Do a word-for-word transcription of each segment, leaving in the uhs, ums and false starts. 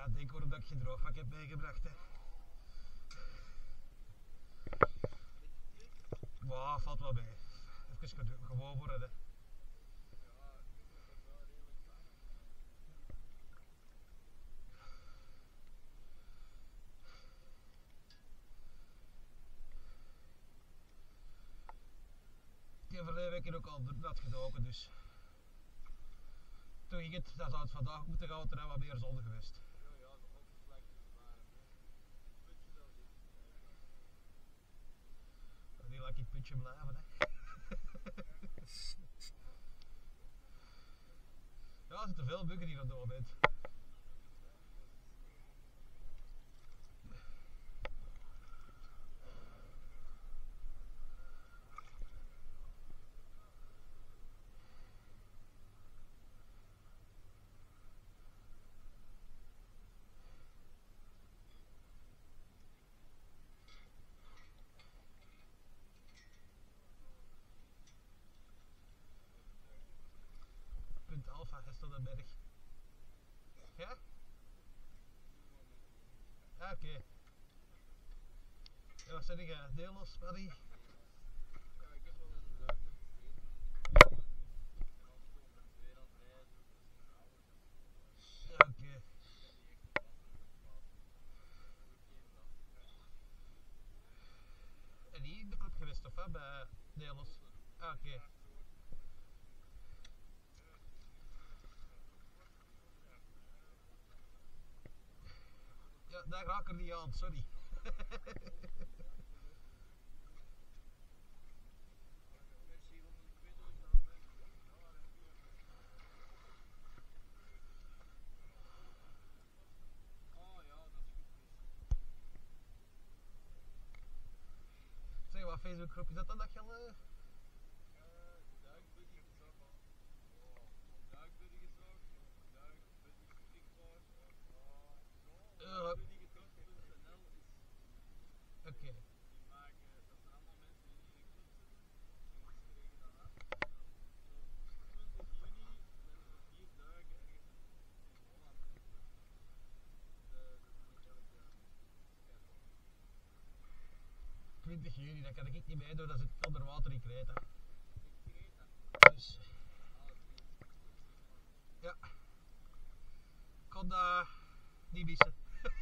Ja, denk hoor dat ik geen droogvak heb meegebracht, hè. Maar valt wel mee. Even gewoon worden, hè. Ik heb verleden week ook al nat gedoken, dus toen ging het, dat zou het vandaag moeten gaan, er wat meer zon geweest. Die laat ik het puntje blijven, hè. Ja, er zitten veel buggen hier op dit moment. Punt Alpha is tot een berg. Ja? Ah, oké. Okay. Ja, wat zeg je? Delos, Paddy? Ja, oké. Okay. En hier in de club geweest, of hè, bij Delos? Ah, oké. Okay. Ja, daar raak ik er niet aan, sorry. Zeg, wat Facebookgroep is dat dan dat je al... Uh... Uh, Oké. Okay. twintig juni, dat kan ik niet meedoen, dat zit onder water in Kreta. Dus... Ja. Ik kon dat niet missen.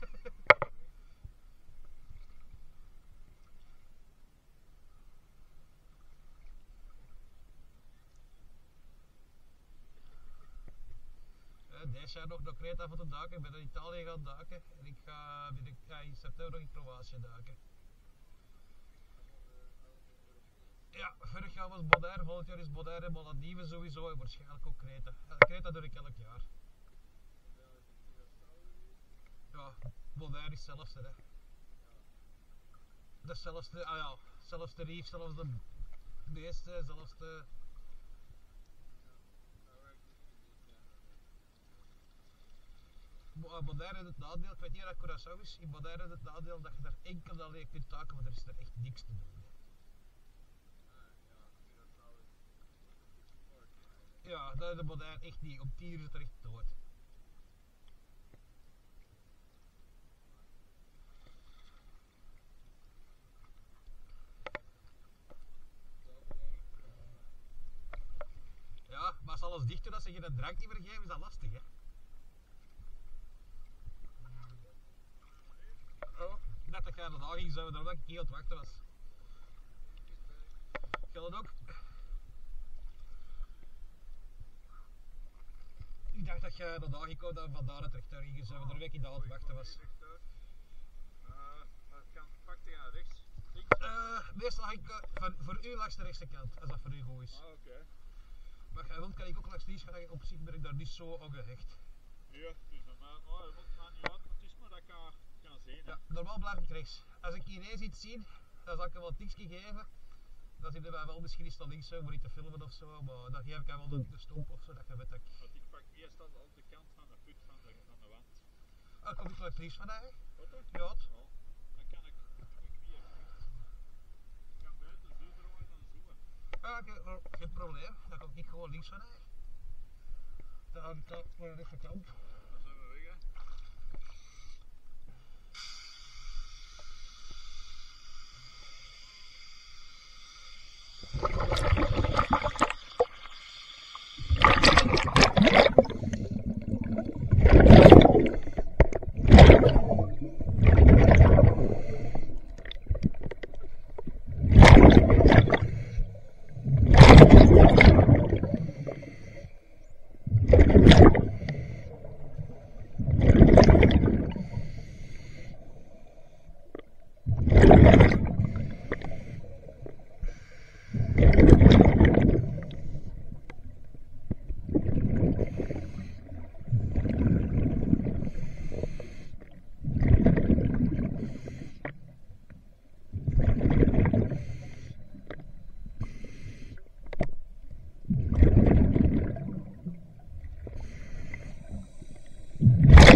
Deze jaar nog naar Kreta voor te duiken, ik ben naar Italië gaan duiken en ik ga, ik ga in september nog in Kroatië duiken. Ja, vorig jaar was Bonaire, volgend jaar is Bonaire en Malediven sowieso en waarschijnlijk ook Kreta. Kreta doe ik elk jaar. Ja, Bonaire is hetzelfde, hè. Hetzelfde, ah ja, zelfde reef, zelfs de beesten, zelfs de... Bonaire heeft het nadeel, ik weet niet of dat Curaçao is, in Bonaire heeft het nadeel dat je daar enkel alleen kunt duiken, maar er is er echt niks te doen. Ja, dat is de Bonaire echt niet, om tien uur is het er echt dood. Ja, maar als alles dicht doen, als ze je een drank niet meer geven, is dat lastig, hè. Oh, ik dacht dat jij dat ging zouden, daarom dat ik hier aan het wachten was. Geldt dat ook? Ik dacht dat je dat aangekomen dat vandaar het rechter ging zouden, daar ik niet aan het wachten was. Uh, meestal ga ik uh, voor, voor u langs de rechtse kant, als dat voor u goed is. Ah, oké. Okay. Maar jij wilt, kan ik ook langs links gaan, op zich ben ik daar niet zo aan gehecht. Ja, dus normaal, oh, dat moet maar niet uit, maar het is maar dat ik kan, kan zien. Ja, normaal blijf ik rechts. Als ik ineens iets zie, dan zal ik hem wel een tikje geven. Dan zit hij wel misschien iets naar links zo, voor niet te filmen of zo, maar dan geef ik hem wel de, de stomp of zo, dat je weet dat ik... Want ik pak meestal al de kant van de put van de, van de wand. Ah, kom ik langs links van mij? Wat dan? Ja. Oh, dan kan ik, ik via ik kan buiten zo draaien dan zo. Ah, okay, geen probleem, dan kom ik gewoon links van mij. Dan hou ik dat voor de rechterkant. Dan zijn we weg, hè.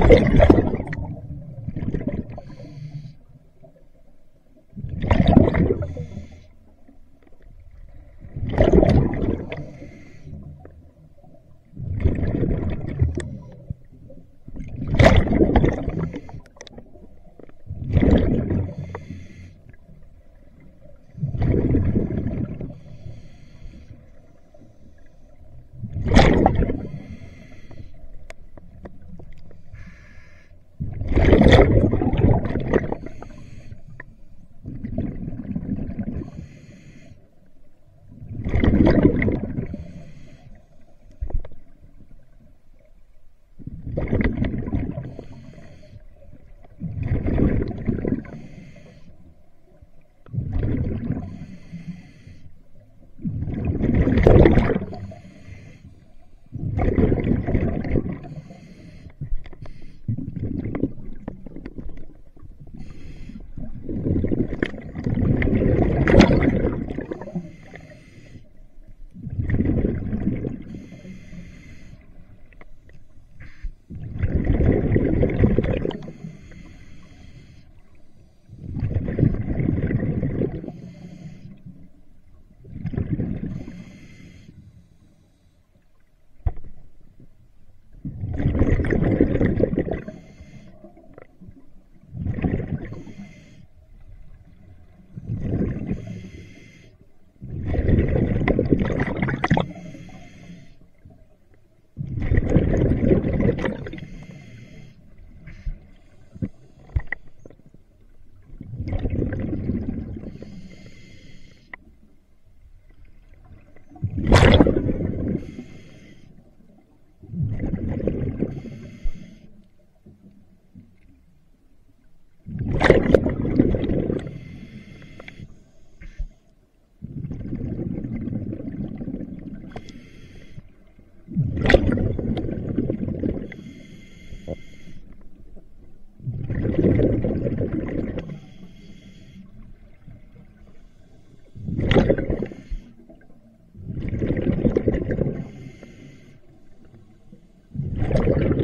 You